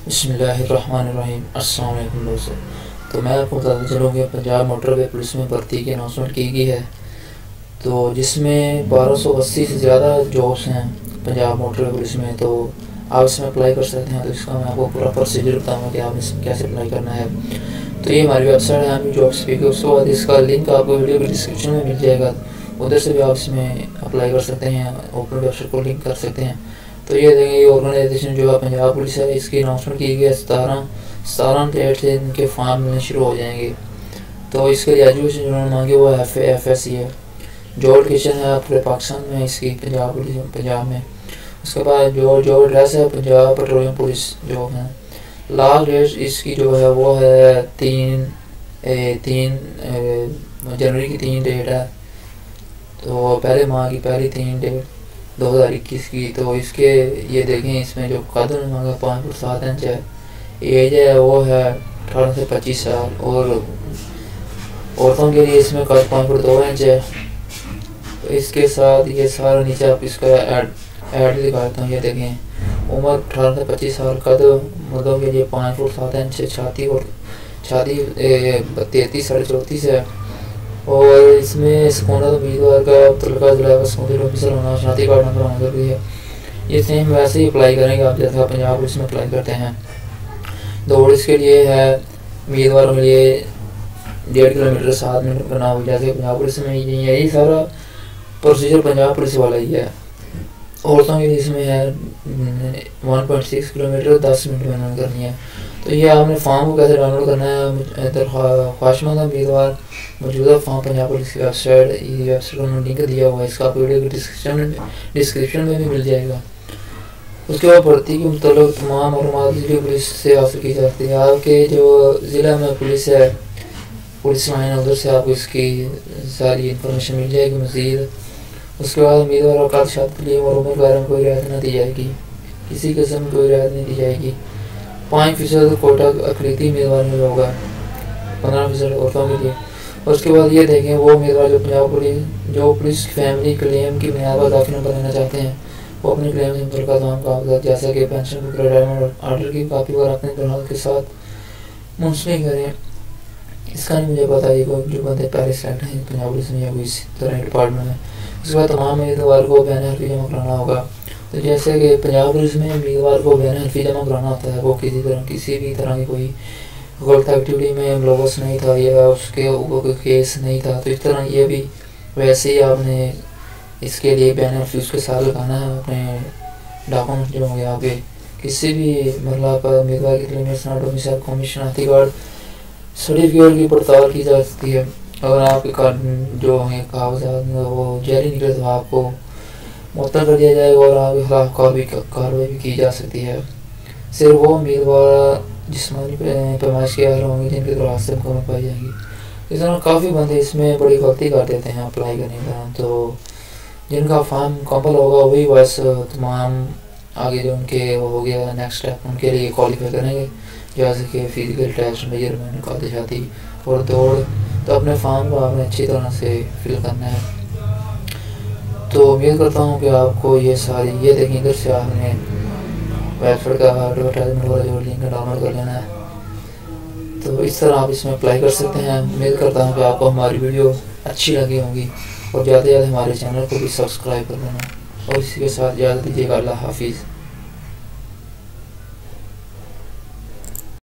बिस्मिल्लाहिर्रहमानिर्रहीम। अस्सलाम वालेकुम दोस्तों। तो मैं आपको बताता चलूँ कि पंजाब मोटरवे पुलिस में भर्ती की अनाउंसमेंट की गई है, तो जिसमें 1280 से ज़्यादा जॉब्स हैं पंजाब मोटरवे पुलिस में। तो आप इसमें अप्लाई कर सकते हैं। तो इसका मैं आपको पूरा प्रोसीजर बताऊँगा कि आप इसमें कैसे अप्लाई करना है। तो ये हमारी वेबसाइट है आर्मी जॉब्स पे। उसके बाद इसका लिंक आपको वीडियो के डिस्क्रिप्शन में मिल जाएगा, उधर से भी आप इसमें अप्लाई कर सकते हैं, ओपन वेबसाइट को लिंक कर सकते हैं। तो ये देखें, ये ऑर्गेनाइजेशन जो है पंजाब पुलिस है, इसकी अनाउंसमेंट की गई है 17 डेट से इनके फॉर्म मिलने शुरू हो जाएंगे। तो इसके लिए एजुकेशन जिन्होंने मांगी वो FSC है। जॉब लोकेशन है पूरे पाकिस्तान में इसकी, पंजाब में। उसके बाद जो एड्रेस है पंजाब पेट्रोलियम पुलिस जो है। लास्ट डेट इसकी जो है वो है 3 जनवरी की 3 डेट है। तो पहले माह की पहली 3 डेट 2021 की। तो इसके ये देखें, इसमें जो कद ने मांगा 5 फुट 7 इंच है। एज है वो है 18 से 25 साल। और औरतों के लिए इसमें कद 5 फुट 2 इंच है। तो इसके साथ ये सारा नीचे आप इसका ऐड दिखा देता हूँ। ये देखें, उम्र 18 से 25 साल, कद मर्दों के लिए 5 फुट 7 इंच, छाती 33 साढ़े 34 है। और इसमें सेकंडर उम्मीदवार का तलका जिला सेकंडरी ऑफिसर होना, शनाती कार्ड नंबर होना जरूरी है। ये सेम वैसे ही अप्लाई करेंगे आप जैसा पंजाब पुलिस में अप्लाई करते हैं। दौड़ इसके लिए है उम्मीदवारों के लिए 1.5 किलोमीटर 7 मिनट करना हो, जैसे पंजाब पुलिस में यही सारा प्रोसीजर पंजाब पुलिस वाला ही है। औरतों के लिए इसमें है 1.6 किलोमीटर 10 मिनट में करनी है। तो ये आपने फॉर्म को कैसे डाउनलोड करना है, ख्वाहिशमंद उम्मीदवार मौजूदा फॉर्म पंजाब पुलिस की वेबसाइट को लिंक दिया हुआ है, इसका वीडियो के डिस्क्रिप्शन में भी मिल जाएगा। उसके बाद भर्ती के मतलब तमाम मालूमात ज़िले पुलिस से हासिल की जाती है। आपके जो ज़िला में पुलिस है, पुलिस लाइन है, उधर से आपको इसकी सारी इंफॉर्मेशन मिल जाएगी मज़ीद। उसके बाद उम्मीदवार और कागजात के लिए और उम्र वगैरह में कोई रियायत नहीं दी जाएगी, किसी किस्म की कोई रियायत नहीं दी जाएगी। 5% कोटा अकलीती उम्मीदवार में होगा, 15% औरतों के लिए। और उसके बाद ये देखें, वो उम्मीदवार जो पुलिस फैमिली क्लेम की बुनियाद पर दाखिला बनाना चाहते हैं, वो अपने क्लेम से मुतल्लिक़ तमाम कागजात जैसे कि पेंशन बुक, रिटायरमेंट ऑर्डर की कापी और अपने दरखास्त के साथ मुंसलिक करें। इसका नहीं मुझे पता है कोई जो बंदे पहले सेलेक्ट हैं पंजाब पुलिस में या कोई इस तरह डिपार्टमेंट में। उसके बाद तमाम उम्मीदवार को बैन हल्फी जमा कराना होगा। तो जैसे कि पंजाब पुलिस में उम्मीदवार को बैन हल्फी जमा कराना होता है, वो किसी भी तरह की कोई गलत एक्टिविटी में मुलव्वस नहीं था या उसके ऊपर कोई केस नहीं था। तो इस तरह ये भी वैसे ही आपने इसके लिए बैन हल्फी उसके साथ लगाना है। अपने डॉक्यूमेंट जो होंगे आपके किसी भी मतलब पर उम्मीदवार के लिए डोमिसाइल कौमी शनाख्ती कार्ड सर्टिफिकेट की पड़ताल की जा सकती है। अगर आपके कार्ड जो हैं कागजात वो जारी निकले तो आपको मुअत्तल कर दिया जाएगा और आपके खिलाफ कार्रवाई भी की जा सकती है। सिर्फ वो उम्मीदवार जिस्मानी पैमाइश के अहल होंगे जिनके दरख्वास्त से मुकम्मल पाई जाएंगी। इस तरह काफ़ी बंदे इसमें बड़ी गलती कर देते हैं अप्लाई करने का। तो जिनका फॉर्म मुकम्मल होगा वही बस तमाम आगे जो उनके हो गया नेक्स्ट स्टेप उनके लिए क्वालिफाई करेंगे, जैसे कि फिजिकल टेस्ट, मेजरमेंट, कागजाती और दौड़। तो अपने फॉर्म को आपने अच्छी तरह से फिल करना है। तो उम्मीद करता हूँ कि आपको ये सारी ये देखें, इधर से आपने वेबसाइट का एडवर्टाइजमेंट वाला जो लिंक डाउनलोड कर लेना है। तो इस तरह आप इसमें अप्लाई कर सकते हैं। उम्मीद करता हूँ कि आपको हमारी वीडियो अच्छी लगी होगी और ज़्यादा से ज़्यादा हमारे चैनल को भी सब्सक्राइब कर लेना। और इसी के साथ इजाज़त दीजिएगा। अल्लाह हाफिज़।